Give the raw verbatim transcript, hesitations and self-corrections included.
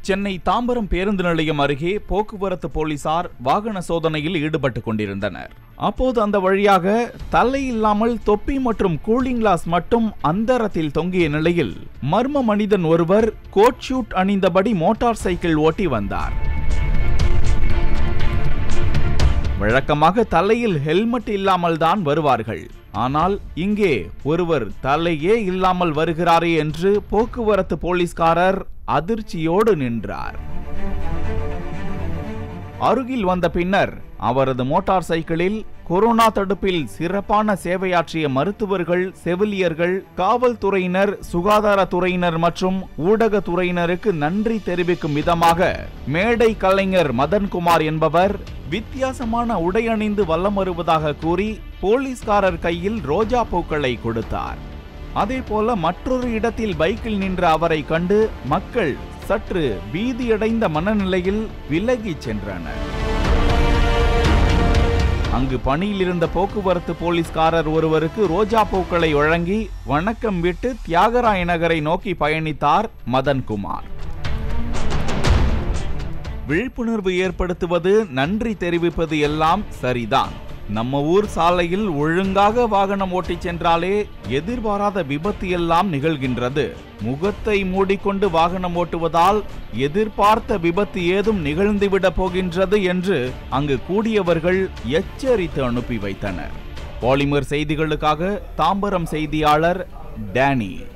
சென்னை தாம்பரம் பேருந்து நிலையம் அருகே போக்குவரத்து போலீசார் வாகன சோதனையில் ஈடுபட்டுக் கொண்டிருந்தனர். அப்போது அந்த வழியாக தலை இல்லாமல் தொப்பி மற்றும் கூலிங் கிளாஸ் மட்டும் அந்தரத்தில் தொங்கிய நிலையில் மர்ம மனிதன் ஒருவர் கோட் ஷூட் அணிந்தபடி மோட்டார் சைக்கிள் ஓட்டி வந்தார். வழக்கமாக தலையில் ஹெல்மெட் இல்லாமல் தான் வருவார்கள். ஆனால் இங்கே ஒருவர் தலையே இல்லாமல் வருகிறாரே என்று போக்குவரத்து போலீஸ்காரர் அதிர்ச்சியோடு நின்றார். அருகில் வந்த பின்னர் அவரது மோட்டார் சைக்கிளில் கொரோனா தடுப்பில் சிறப்பான சேவையாற்றிய மருத்துவர்கள், செவிலியர்கள், காவல்துறையினர், சுகாதாரத்துறையினர் மற்றும் ஊடகத்துறையினருக்கு நன்றி தெரிவிக்கும் விதமாக மேடை கலைஞர் மதன்குமார் என்பவர் வித்தியாசமான உடை அணிந்து வலம் வருவதாக கூறி போலீஸ்காரர் கையில் ரோஜா பூக்களை கொடுத்தார். அதேபோல மற்றொரு இடத்தில் பைக்கில் நின்ற அவரை கண்டு மக்கள் சற்று பீதியடைந்த மனநிலையில் விலகிச் சென்றனர். அங்கு பணியில் இருந்த போக்குவரத்து போலீஸ்காரர் ஒருவருக்கு ரோஜா பூக்களை வழங்கி வணக்கம் விட்டு தியாகராய நகரை நோக்கி பயணித்தார் மதன்குமார். விழிப்புணர்வு ஏற்படுத்துவது, நன்றி தெரிவிப்பது எல்லாம் சரிதான். நம்ம ஊர் சாலையில் ஒழுங்காக வாகனம் ஓட்டிச் சென்றாலே எதிர்பாராத விபத்து எல்லாம் நிகழ்கின்றது. முகத்தை மூடிக்கொண்டு வாகனம் ஓட்டுவதால் எதிர்பார்த்த விபத்து ஏதும் நிகழ்ந்துவிடப் போகின்றது என்று அங்கு கூடியவர்கள் எச்சரித்து அனுப்பி வைத்தனர். பாலிமர் செய்திகளுக்காக தாம்பரம் செய்தியாளர் டேனி.